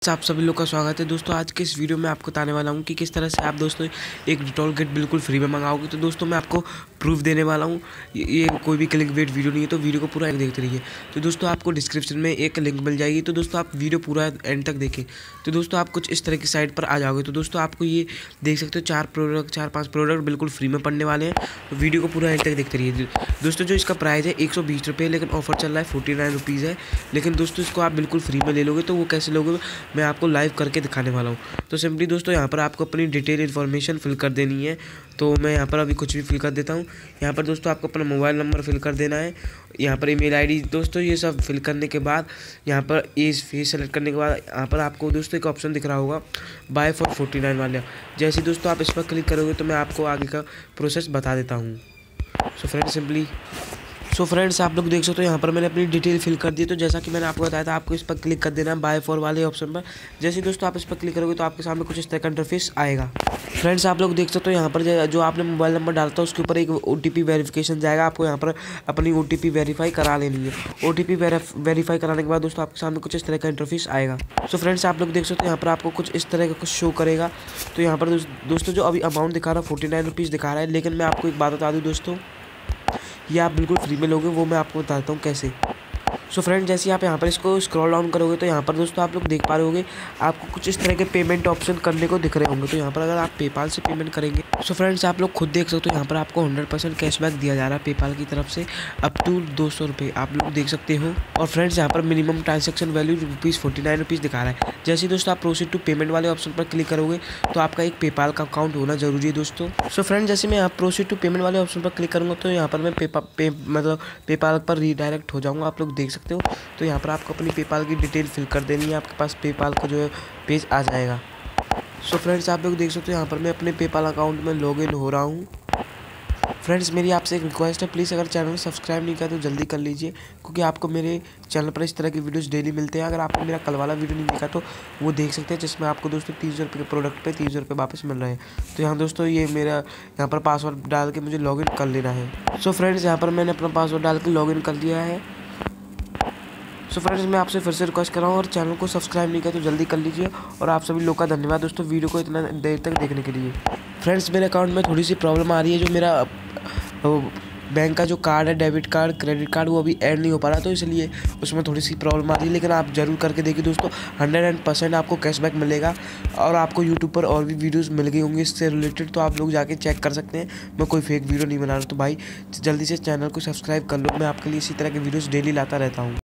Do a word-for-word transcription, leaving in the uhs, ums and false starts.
आप सभी लोग का स्वागत है दोस्तों। आज के इस वीडियो में आपको बताने वाला हूं कि किस तरह से आप दोस्तों एक डिटॉल किट बिल्कुल फ्री में मंगाओगे। तो दोस्तों मैं आपको प्रूफ देने वाला हूं। ये कोई भी क्लिक बेट वीडियो नहीं है, तो वीडियो को पूरा देखते रहिए। तो दोस्तों आपको डिस्क्रिप्शन में एक लिंक मिल जाएगी, तो दोस्तों आप वीडियो पूरा एंड तक देखें। तो दोस्तों आप कुछ इस तरह की साइट पर आ जाओगे। तो दोस्तों आपको ये देख सकते हो चार प्रोडक्ट चार पाँच प्रोडक्ट बिल्कुल फ्री में पड़ने वाले हैं। तो वीडियो को पूरा एंड तक देखते रहिए। दोस्तों जो इसका प्राइस है एक सौ बीस रुपये, लेकिन ऑफर चल रहा है फोर्टी नाइन रुपीज़ है। लेकिन दोस्तों इसको आप बिल्कुल फ्री में ले लोगे। तो वो कैसे लोगे मैं आपको लाइव करके दिखाने वाला हूँ। तो सिंपली दोस्तों यहाँ पर आपको अपनी डिटेल इन्फॉर्मेशन फिल कर देनी है। तो मैं यहाँ पर अभी कुछ भी फिल कर देता हूँ। यहाँ पर दोस्तों आपको अपना मोबाइल नंबर फिल कर देना है। यहाँ पर ईमेल आईडी दोस्तों ये सब फिल करने के बाद यहाँ पर एज फेस सेलेक्ट करने के बाद यहाँ पर आपको दोस्तों एक ऑप्शन दिख रहा होगा बाय फॉर फोर्टी नाइन वाले। जैसे दोस्तों आप इस पर क्लिक करोगे तो मैं आपको आगे का प्रोसेस बता देता हूँ। So friend simply so friends आप लोग देख सकते हो यहाँ पर मैंने अपनी डिटेल फिल कर दी। तो जैसा कि मैंने आपको बताया था, आपको इस पर क्लिक कर देना है बाय फॉर वाले ऑप्शन पर। जैसे दोस्तों आप इस पर क्लिक करोगे तो आपके सामने कुछ इस तरह का इंटरफेस आएगा। फ्रेंड्स आप लोग देख सकते हो यहाँ पर जो आपने मोबाइल नंबर डालता है उसके ऊपर एक ओ टी पी वेरिफिकेशन जाएगा। आपको यहाँ पर अपनी ओ टी पी वेरीफाई करा लेनी है। ओ टी पी वेरीफाई कराने के बाद दोस्तों आपके सामने कुछ इस तरह का इंटरफेस आएगा। सो फ्रेंड्स आप लोग देख सकते हो यहाँ पर आपको कुछ इस तरह का कुछ शो करेगा। तो यहाँ पर दोस्तों जो अभी अमाउंट दिखा रहा है फोर्टी नाइन रुपीज़ दिखा रहा है, लेकिन मैं आपको एक बात बता दूँ दोस्तों, ये आप बिल्कुल फ्री में लोगे। वो मैं आपको बताता हूँ कैसे। सो फ्रेंड जैसे आप यहाँ पर इसको स्क्रॉल डाउन करोगे तो यहाँ पर दोस्तों आप लोग देख पा रहे होंगे आपको कुछ इस तरह के पेमेंट ऑप्शन करने को दिख रहे होंगे। तो यहाँ पर अगर आप पेपाल से पेमेंट करेंगे सो फ्रेंड्स आप लोग खुद देख सकते हो यहाँ पर आपको हंड्रेड परसेंट कैशबैक दिया जा रहा है पेपाल की तरफ से अप टू दो सौ रुपये आप लोग देख सकते हो। और फ्रेंड्स यहाँ पर minimum transaction value rupees forty nine rupees दिखा रहा है। जैसे दोस्तों आप प्रोसीड टू पेमेंट वाले ऑप्शन पर क्लिक करोगे तो आपका एक पेपाल का अकाउंट होना जरूरी है दोस्तों। सो फ्रेंड जैसे मैं यहाँ प्रोसीड टू पेमेंट वाले ऑप्शन पर क्लिक करूँगा तो यहाँ पर मैं पेपा पे मतलब पेपाल पर रीडायरेक्ट हो जाऊँगा। आप लोग देख सकते हो। तो यहाँ पर आपको अपनी पेपाल की डिटेल फिल कर देनी है। आपके पास पेपाल का जो है पेज आ जाएगा। सो फ्रेंड्स आप लोग देख सकते हो यहाँ पर मैं अपने पेपाल अकाउंट में लॉगिन हो रहा हूँ। फ्रेंड्स मेरी आपसे एक रिक्वेस्ट है, प्लीज़ अगर चैनल को सब्सक्राइब नहीं किया तो जल्दी कर लीजिए, क्योंकि आपको मेरे चैनल पर इस तरह की वीडियोस डेली मिलते हैं। अगर आपने मेरा कल वाला वीडियो नहीं देखा तो वो देख सकते हैं, जिसमें आपको दोस्तों तीन सौ रुपये के प्रोडक्ट पे तीन सौ रुपये वापस मिल रहे हैं। तो यहाँ दोस्तों ये मेरा यहाँ पर पासवर्ड डाल के मुझे लॉगिन कर लेना है। सो फ्रेंड्स यहाँ पर मैंने अपना पासवर्ड डाल के लॉगिन कर लिया है। सो फ्रेंड्स मैं आपसे फिर से रिक्वेस्ट कर रहा हूँ, और चैनल को सब्सक्राइब नहीं किया तो जल्दी कर लीजिए। और आप सभी लोग का धन्यवाद दोस्तों वीडियो को इतना देर तक देखने के लिए। फ्रेंड्स मेरे अकाउंट में थोड़ी सी प्रॉब्लम आ रही है, जो मेरा बैंक का जो कार्ड है डेबिट कार्ड क्रेडिट कार्ड वो अभी ऐड नहीं हो पा रहा, तो इसलिए उसमें थोड़ी सी प्रॉब्लम आ रही है। लेकिन आप जरूर करके देखिए दोस्तों, हंड्रेड परसेंट आपको कैशबैक मिलेगा। और आपको यूट्यूब पर और भी वीडियोस मिल गई होंगी इससे रिलेटेड, तो आप लोग जाके चेक कर सकते हैं। मैं कोई फेक वीडियो नहीं बना रहा। तो भाई जल्दी से चैनल को सब्सक्राइब कर लो, मैं आपके लिए इसी तरह के वीडियोज़ डेली लाता रहता हूँ।